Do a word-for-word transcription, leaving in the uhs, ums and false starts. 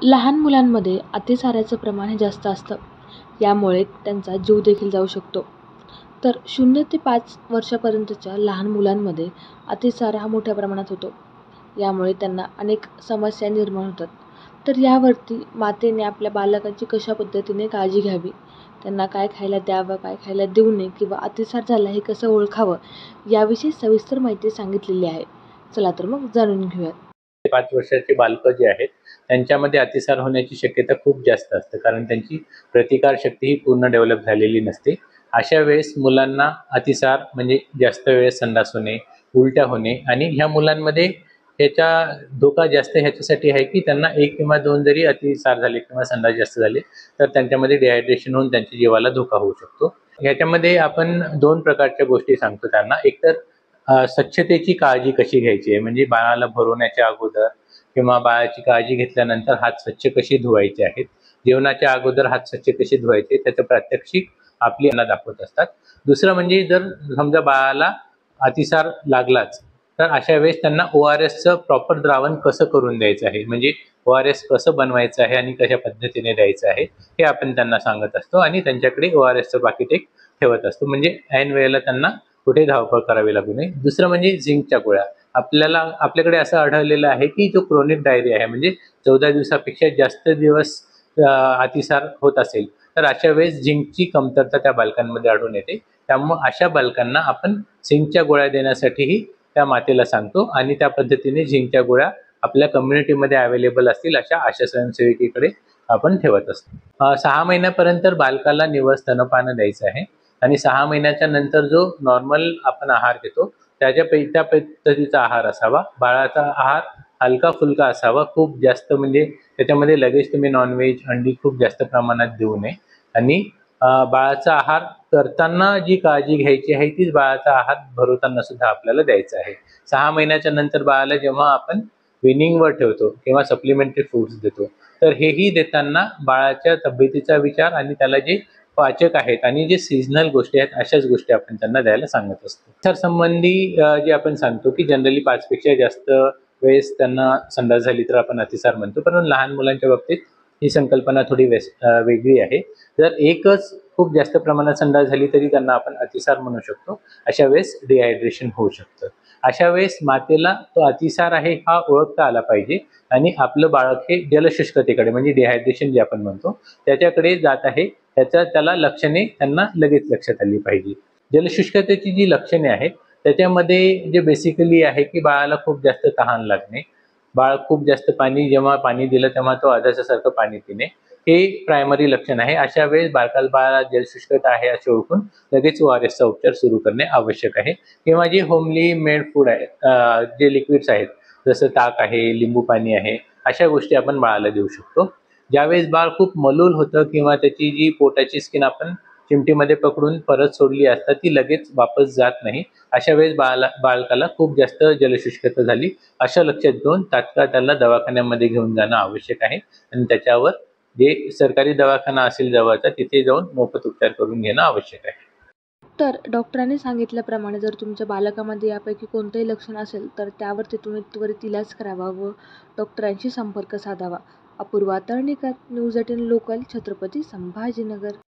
लहान मुलांमध्ये अतिसाराचं प्रमाण हे जास्त असतं. यामुळे त्यांचा जीव देखील जाऊ शकतो. तर शून्य ते पाच वर्षापर्यंतच्या लहान मुलांमध्ये अतिसार हा मोठ्या प्रमाणात होतो. यामुळे त्यांना अनेक समस्या निर्माण होतात. तर यावरती मातेने आपल्या बालकांची कशा पद्धतीने काळजी घ्यावी, त्यांना काय खायला द्यावं, काय खायला देऊ नये किंवा अतिसार झाला हे कसं ओळखावं, याविषयी सविस्तर माहिती सांगितलेली आहे. चला तर मग जाणून घेऊयात. पाच वर्षाचे बालकं जे आहेत त्यांच्यामध्ये अतिसार होण्याची शक्यता खूप जास्त असते, कारण त्यांची प्रतिकारशक्ती ही पूर्ण डेव्हलप झालेली नसते. अशा वेळेस मुलांना अतिसार म्हणजे जास्त वेळ संडास होणे, उलट्या होणे आणि ह्या मुलांमध्ये ह्याचा धोका जास्त ह्याच्यासाठी आहे की त्यांना एक किंवा दोन जरी अतिसार झाले किंवा संडास जास्त झाले तर त्यांच्यामध्ये डिहायड्रेशन होऊन त्यांच्या जीवाला धोका होऊ शकतो. ह्याच्यामध्ये आपण दोन प्रकारच्या गोष्टी सांगतो त्यांना. एकतर अ, स्वच्छतेची काळजी कशी घ्यायची आहे, म्हणजे बाळाला भरवण्याच्या अगोदर किंवा बाळाची काळजी घेतल्यानंतर हात स्वच्छ कसे धुवायचे आहेत, जेवणाच्या अगोदर हात स्वच्छ कसे धुवायचे त्याचं प्रात्यक्षिक आपली यांना दाखवत असतात. दुसरं म्हणजे जर समजा बाळाला अतिसार लागलाच तर अशा वेळेस त्यांना ओ आर एसचं प्रॉपर द्रावण कसं करून द्यायचं आहे, म्हणजे ओ आर एस कसं बनवायचं आहे आणि कशा पद्धतीने द्यायचं आहे हे आपण त्यांना सांगत असतो आणि त्यांच्याकडे ओ आर एसचं पाकिट एक ठेवत असतो, म्हणजे ऐन वेळेला त्यांना कुठे धावपळ करावी लागू नये. दुसरं म्हणजे झिंकच्या गोळ्या. आपल्याला आपल्याकडे असं आढळलेलं आहे की जो क्रोनिक डायरिया आहे, म्हणजे चौदा दिवसापेक्षा जास्त दिवस अतिसार होत असेल तर अशा वेळेस झिंकची कमतरता त्या बालकांमध्ये आढळून येते. त्यामुळे अशा बालकांना आपण झिंकच्या गोळ्या देण्यासाठीही त्या मातेला सांगतो आणि त्या पद्धतीने झिंकच्या गोळ्या आपल्या कम्युनिटीमध्ये अवेलेबल असतील अशा आशा स्वयंसेविकेकडे आपण ठेवत असतो. सहा महिन्यापर्यंत बालकाला निव्वळ स्तनपान द्यायचं आहे आणि सहा महिन्याच्या नंतर जो नॉर्मल आपण आहार घेतो त्याच्या त्या पद्धतीचा आहार असावा. बाळाचा आहार हलका फुलका असावा, खूप जास्त म्हणजे त्याच्यामध्ये लगेच तुम्ही नॉनव्हेज अंडी खूप जास्त प्रमाणात देऊ नये आणि बाळाचा आहार करताना जी काळजी घ्यायची आहे तीच बाळाचा आहार भरवताना सुद्धा आपल्याला द्यायचा आहे. सहा महिन्याच्या नंतर बाळाला जेव्हा आपण विनिंगवर ठेवतो किंवा सप्लिमेंटरी फूड्स देतो तर हेही देताना बाळाच्या तब्येतीचा विचार आणि त्याला जे पाचक आहेत आणि जे सीझनल गोष्टी आहेत अशाच गोष्टी आपण त्यांना द्यायला सांगत असतो. तर संबंधी जे आपण सांगतो की जनरली पाचपेक्षा जास्त वेळेस त्यांना संडास झाली तर आपण अतिसार म्हणतो, परंतु लहान मुलांच्या बाबतीत ही संकल्पना थोडी वेस वेगळी आहे. जर एकच खूप जास्त प्रमाणात संडास झाली तरी त्यांना आपण अतिसार म्हणू शकतो. अशा वेळेस डिहायड्रेशन होऊ शकतं. अशा वेळेस मातेला तो अतिसार आहे हा ओळखता आला पाहिजे आणि आपलं बाळक हे जलशुष्कतेकडे म्हणजे डिहायड्रेशन जे आपण म्हणतो त्याच्याकडे जात आहे त्याच्या त्याला लक्षणे त्यांना लगेच लक्षात आली पाहिजे. जलशुष्कतेची जी लक्षणे आहेत त्याच्यामध्ये जे बेसिकली आहे की बाळाला खूप जास्त तहान लागणे, बाळ खूप जास्त पाणी जेव्हा पाणी दिलं तेव्हा तो आदर्शासारखं पाणी पिणे, हे प्रायमरी लक्षण आहे. अशा वेळेस बालकाला बाळाला जलशुष्कता आहे असे ओळखून लगेच ओ आर एसचा उपचार सुरू करणे आवश्यक आहे. किंवा जे होमली मेड फूड आहे, जे लिक्विड्स आहेत जसं ताक आहे, लिंबू पाणी आहे, अशा गोष्टी आपण बाळाला देऊ शकतो. ज्यावेळेस बाळ खूप मलूल होतं किंवा त्याची जी पोटाची स्किन आपण चिमटीमध्ये पकडून परत सोडली असता ती लगेच वापस जात नाही, अशा वेळेस बाळाला बालकाला खूप जास्त जलशुष्कता झाली अशा लक्षात घेऊन तात्काळ त्याला दवाखान्यामध्ये घेऊन जाणं आवश्यक आहे आणि त्याच्यावर जे सरकारी दवाखाना असेल जवळचा तिथे जाऊन मोफत उपचार करून घेणं आवश्यक आहे. तर डॉक्टरांनी सांगितल्याप्रमाणे जर तुमच्या बालकामध्ये यापैकी कोणतंही लक्षण असेल तर त्यावरती तुम्ही त्वरित इलाज करावा व डॉक्टरांशी संपर्क साधावा. Apurva Talnikar, News eighteen Local, Chhatrapati Sambhajinagar.